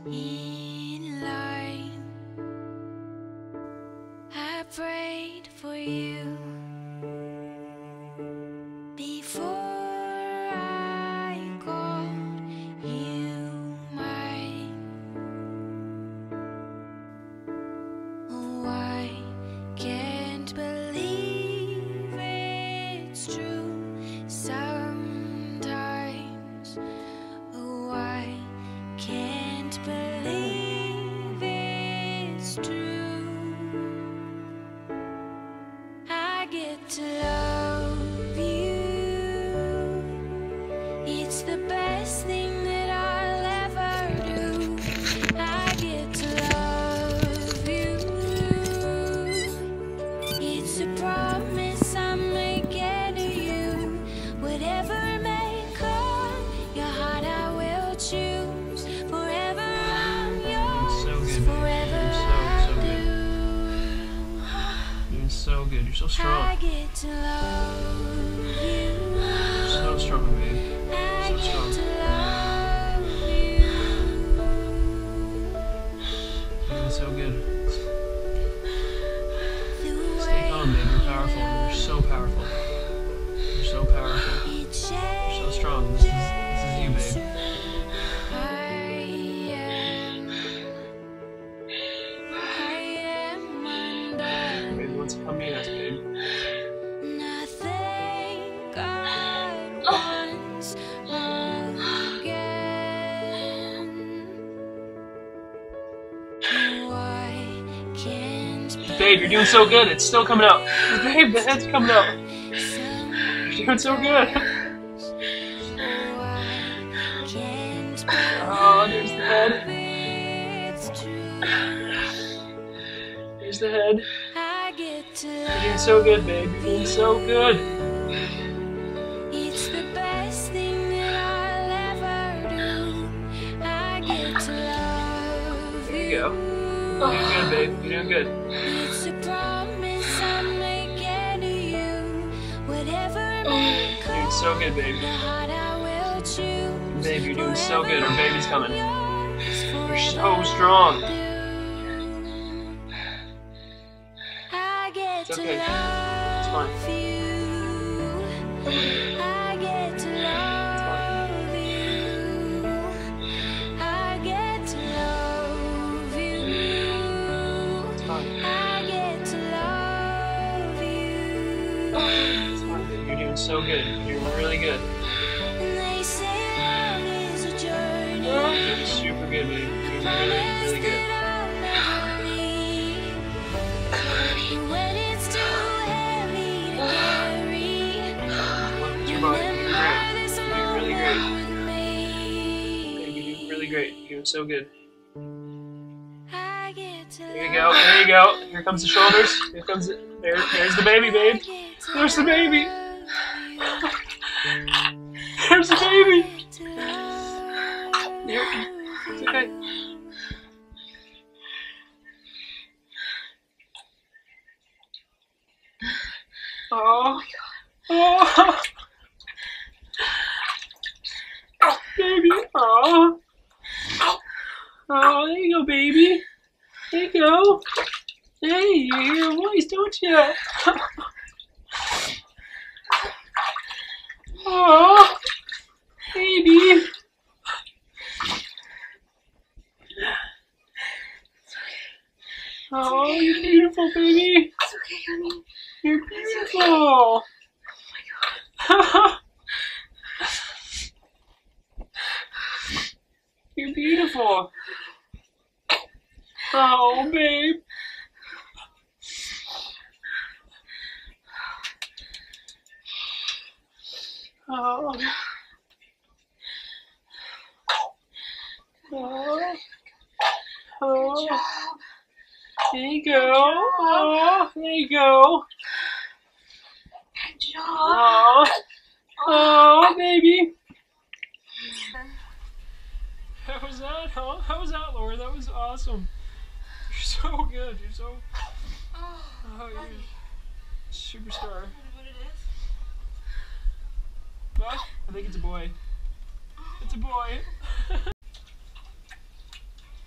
in line. I prayed for you before I called you mine. Oh, I can't believe it's true sometimes. Oh, I can't believe it's true. I get to love you. It's the best thing that I'll ever do. I get to love you. It's a promise I'm making to you. Whatever may come, your heart I will choose. Forever I'm yours. So good, babe. Forever You're so good. You're so strong. I get to love you. You're so strong, babe. I So get strong. to love you. You're doing so good. The Stay way calm, babe. You're powerful. You're so powerful. You're so powerful. it You're so changes. strong. This is you, babe. I am undone. Babe wants to come meet us, babe. Nothing God wants again. Oh, I can't Babe, you're doing so good. It's still coming out. Babe, the head's coming out. You're doing so good. Oh, there's the head. There's the head. You're doing so good, babe. You're doing so good. It's the best thing that I'll ever do. I get to love There you go. You're doing good, babe. You're doing good. It's a promise I'm making to you. Whatever may You're come, doing so good, babe. your heart I will choose. Babe, you're doing so good. Our baby's coming. You're You're so strong. I get It's to okay. It's love fine. you. I get to love you. I get to love you. It's fine. I get to love you. It's fine, babe. You're doing so good. You're doing really good. And they say love is a journey. You're doing super good, babe. You're doing really, really good. When it's too heavy to carry, What's your body? You're great. this You're doing really great. moment with me. Babe, you're doing really great. You're doing so good. I get to There you go. There you go. Here comes the shoulders. Here comes it. There's the baby, babe. There's the baby. There's the baby. Here. It's okay. Oh. Oh. Oh, baby. Oh. Oh, there you go, baby. There you go. Hey, you hear a voice, don't you? Oh, baby. Oh, you're beautiful, baby. It's okay, honey. You're beautiful. You're beautiful. Oh, babe. Oh. Oh. Oh. There you go. Oh, there you go. Good job. Oh. Oh, baby. How was that, huh? How was that, Laura? That was awesome. You're so good. You're so... Oh, you're a superstar. What it is? What? I think it's a boy. It's a boy.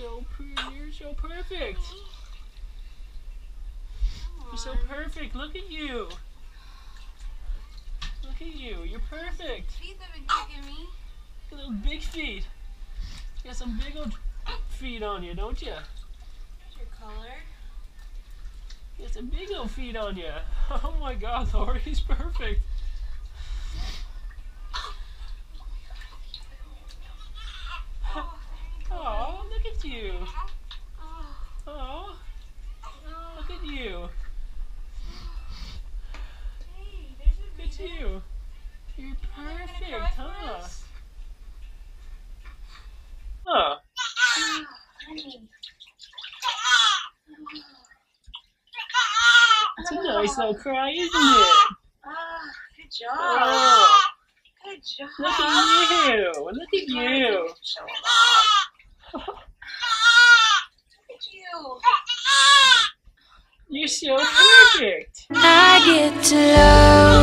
so pretty. You're so perfect. You're so perfect. Look at you. Look at you. You're perfect. Feet have been kicking me. Look at those big feet. You got some big old feet on you, don't you? What's your color? You got some big old feet on you. Oh my God, Lori, he's perfect. Oh, look at you. Oh, look at you. Hey, there's a Look at you. You're perfect, huh? Huh. Honey. It's a nice little cry, isn't it? Good job. Oh, Good job. look at you. Look at you. Show off. Look at you. You're so perfect. I get to love